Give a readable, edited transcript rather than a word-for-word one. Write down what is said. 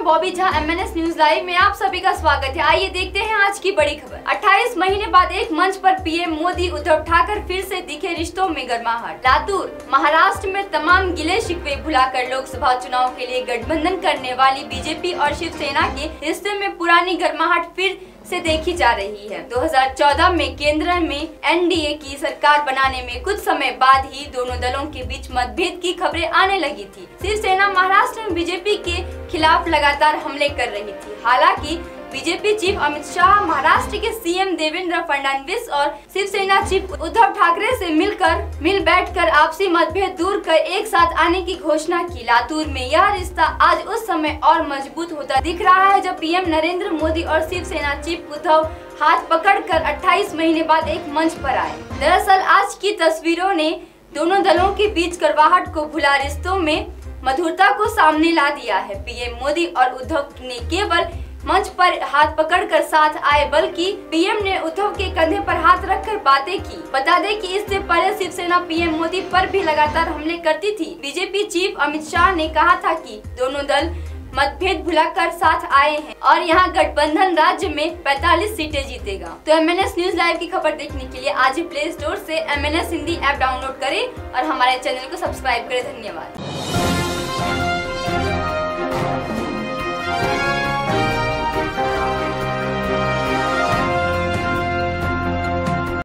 Bobby Jha, MNS news live में आप सभी का स्वागत है। आइए देखते हैं आज की बड़ी खबर। 28 महीने बाद एक मंच पर पीएम मोदी उद्धव ठाकरे फिर से दिखे रिश्तों में गर्माहट। लातूर, महाराष्ट्र में तमाम गिले शिकवे भुलाकर लोकसभा चुनाव के लिए गठबंधन करने वाली बीजेपी और शिवसेना के रिश्ते में पुरानी गर्माहट फिर से देखी जा रही है। 2014 में केंद्र में एनडीए की सरकार बनाने में कुछ समय बाद ही दोनों दलों के बीच मतभेद की खबरें आने लगी थी। शिवसेना महाराष्ट्र में बीजेपी के खिलाफ लगातार हमले कर रही थी। हालांकि बीजेपी चीफ अमित शाह, महाराष्ट्र के सीएम देवेंद्र फडणवीस और शिवसेना चीफ उद्धव ठाकरे से मिल बैठकर आपसी मतभेद दूर कर एक साथ आने की घोषणा की। लातूर में यह रिश्ता आज उस समय और मजबूत होता दिख रहा है जब पीएम नरेंद्र मोदी और शिवसेना चीफ उद्धव हाथ पकड़कर 28 महीने बाद एक मंच पर आए। दरअसल आज की तस्वीरों ने दोनों दलों के बीच कड़वाहट को भुला रिश्तों में मधुरता को सामने ला दिया है। पीएम मोदी और उद्धव ने केवल मंच पर हाथ पकड़कर साथ आए, बल्कि पीएम ने उद्धव के कंधे पर हाथ रखकर बातें की। बता दें कि इससे पहले शिवसेना पीएम मोदी पर भी लगातार हमले करती थी। बीजेपी चीफ अमित शाह ने कहा था कि दोनों दल मतभेद भुलाकर साथ आए हैं और यहां गठबंधन राज्य में 45 सीटें जीतेगा। तो MNS न्यूज लाइव की खबर देखने के लिए आज ही प्ले स्टोर से MNS हिंदी ऐप डाउनलोड करें और हमारे चैनल को सब्सक्राइब करें। धन्यवाद।